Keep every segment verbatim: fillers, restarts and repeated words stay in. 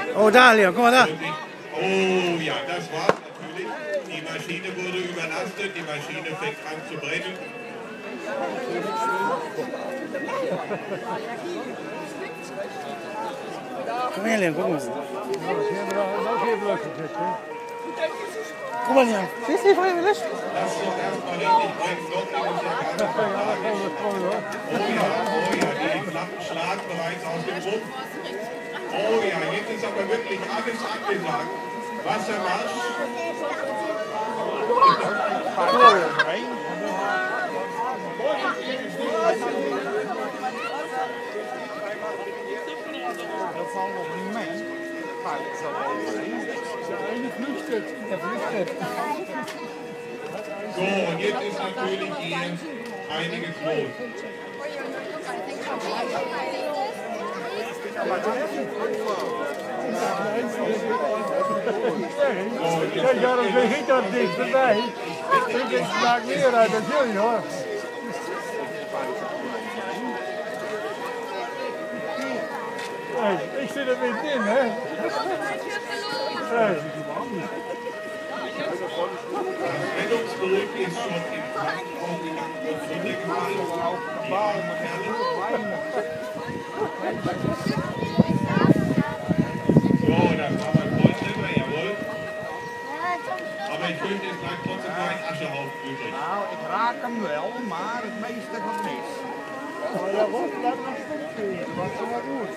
Oh, da, Leon, guck mal da. Oh ja, das war's natürlich. Die Maschine wurde überlastet, die Maschine fängt an zu brennen. Komm her, Leon, guck mal. Guck mal, Leon. Siehst du, die Feuer gelöscht? Lass doch erstmal richtig brennen, noch ist ja gar nicht vertragen. Oh ja, oh ja, die Lampen schlagen bereits aus dem Rumpf. Oh ja, jetzt ist aber wirklich alles abgesagt. Wassermarsch. Dat valt nog niet mee. Maar het is al overheen. Er flüchtet. Er flüchtet. So, und jetzt ist natürlich hier einiges los. Kijk, ja, dan begint dat dichterbij. Ik maak meer uit dan jullie hoor. Hey, ik zit er middenin, hè? Hey. Das Rettungsboot ist schon im Kampf aufgegangen und runtergefallen. Die armen Kerle. So, das war mein Freund selber, jawohl. Aber ich finde, es bleibt trotzdem kein Aschehaufen übrig. Nou, ik raak hem wel, maar het meeste gaat mis. Maar dat wordt dat nog goed. Dat is maar goed.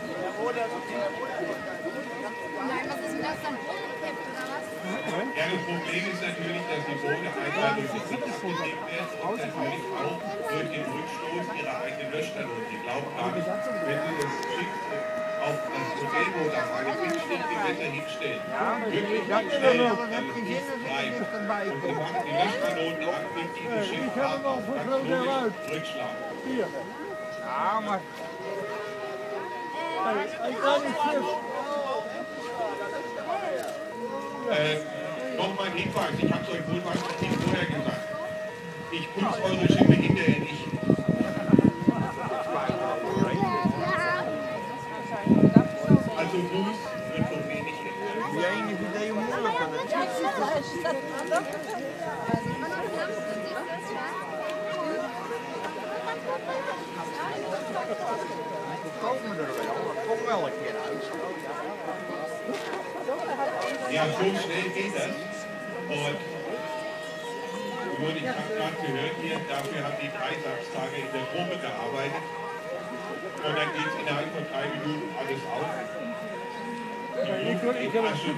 Nein, was ist denn das dann? Oder was? Ja, das Problem ist natürlich, dass die Boote einmal durch die Sicht abgedeckt werden und natürlich auch durch den Rückstoß ihrer eigenen Löschkanone. Die glauben gar nicht, wenn sie das Schiff auf das Modellboot auf eine Windstichgewässer hinstellen, wirklich Dat nicht is schnell, wel, dat dann heb ist ik es zin frei. in, dat erbij Und sie komt. machen die Löschkanonen an, mit diesem Schiff Ich habe noch auf so schnell uit. Rückschlag. Hier. Ja, maar... Hey, een klein Schiff. Äh, Nochmal ein Hinweis, ich habe es euch wohl was vorher gesagt. Ich putze eure Schiffe hinterher nicht. Also Fuß wird von mir nicht ändern. Die enige die je moeilijk aan het komen er wel, dat komt wel een keer uit. Ja, so schnell geht das. Und gut, ich habe gerade gehört hier, dafür haben die drei Samstage in der Probe gearbeitet. Und dann geht es innerhalb von drei Minuten alles auf. Die Luft in Asche.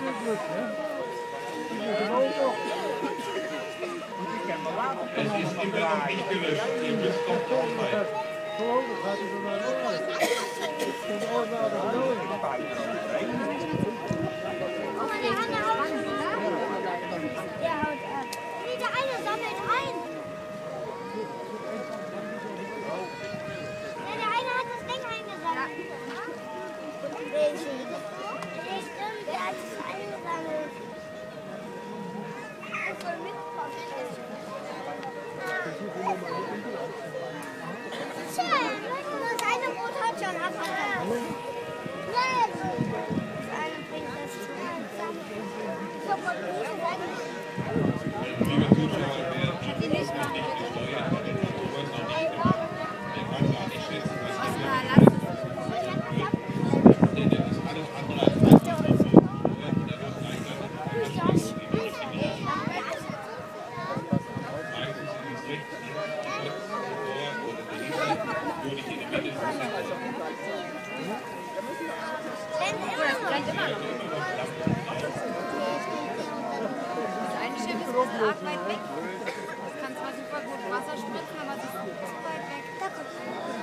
Es ist immer noch nicht gelöscht. Ihr müsst doch draufhalten. Voorlopig gaat hij er maar door. Van de orde naar de bedoeling. Der haut ab. Nee, der eine sammelt ein. Ja, der eine hat das Ding eingesammelt. Welchen? Nee, stimmt, der hat es eingesammelt. Voll mitkommen. Tja, das eine Boot hat schon abgehauen. Nein! Das eine bringt das zusammen. Liebe Zuschauer, wer die nicht gesteuert hat, der hat sowas noch nicht gemacht. Der kann gar nicht schätzen, was hier wird. Denn das ist alles andere als Leistungsversuch. Da wird gleichzeitig meistens ist es rechts oder dahinter, nur nicht in der Mitte. Das brennt immer noch. Das eine Schiff ist ein bisschen arg weit weg. Das kann zwar super gut Wasser spritzen, aber es ist zu weit weg.